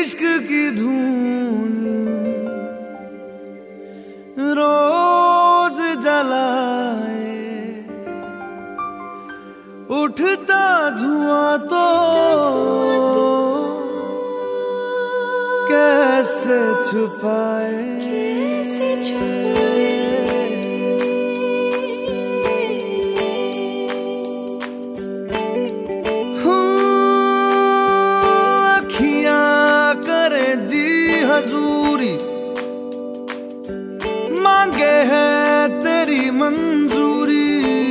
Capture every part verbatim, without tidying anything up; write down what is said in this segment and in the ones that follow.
इश्क की धून रोज जलाए, उठता धुआं तो कैसे छुपाए, कैसे छुपाए। अखियां करे जी हजूरी, मांगे है तेरी मंजूरी,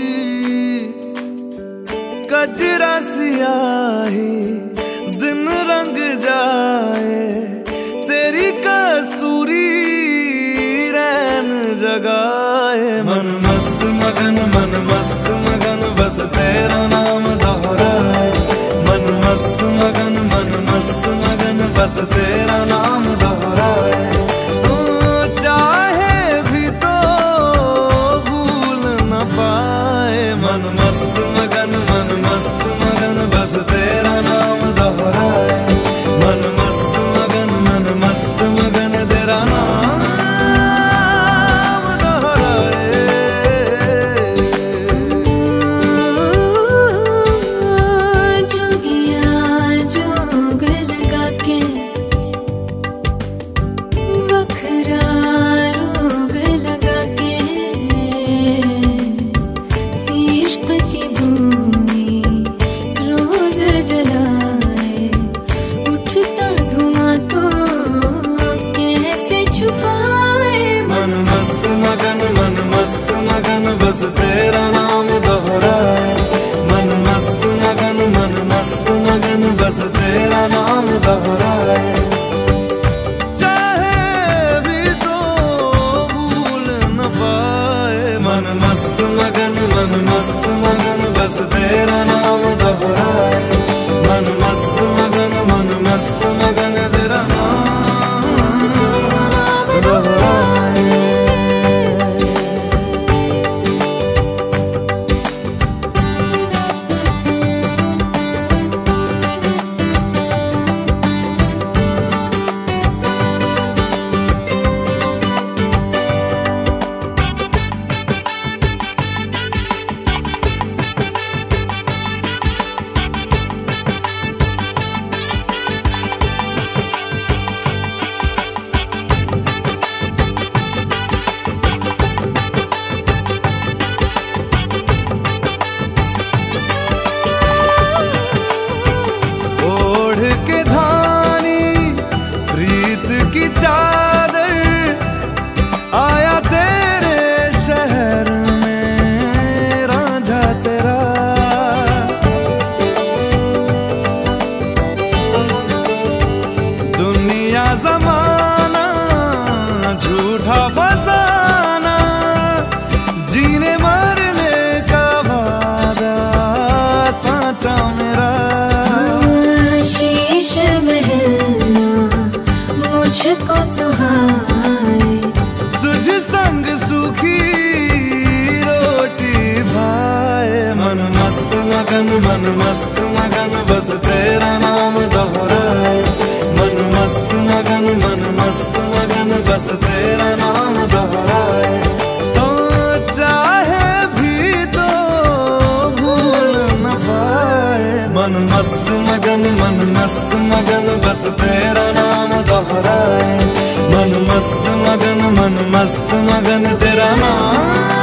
कजरा सियाही दिन रंग जाए, तेरी कस्तूरी रैन जगाए। मन मस्त मगन मन मस्त मगन बस तेरा नाम दोहराए, मन मस्त मगन मन मस्त मगन बस तेरा नाम दोहराए। चाहे भी तो भूल न पाए, मन मस्त मगन मन मस्त मगन बस तेरा नाम दोहराए, मन मस्त मगन मन मस्त मगन तेरा नाम दोहराए। जोगिया जोग लगा के बखरा रोग लगा के, इश्क की धूनी रोज जलाए, उठता धुआं तो कैसे छुपाए। मन मस्त मगन मन मस्त मगन बस तेरा नाम दोहराए, मन मस्त मगन मन मस्त मगन बस तेरा नाम दोहराए। चाहे भी तो भूल न पाए, मन मस्त मगन मन मस्त मगन बस तेरा नाम दोहराए, मन मस्त मगन मन मस्त मगन तेरा नाम दोहराए। की चादर आया तेरे शहर में रांझा तेरा, दुनिया जमाना झूठा फसाना, जीने मरने का वादा साचा मेरा। शीश महलना मुझको सुहाए, तुझ संग सूखी रोटी भाए। मन मस्त मगन मन मस्त मगन बस तेरा नाम दोहराए, मन मस्त मगन मन मस्त मगन बस तेरा नाम दोहराए। तो चाहे भी तो भूल न पाए, मन मस्त मगन मन मस्त मगन बस तेरा नाम दोहराए, मन मस्त मगन मन मस्त मगन तेरा नाम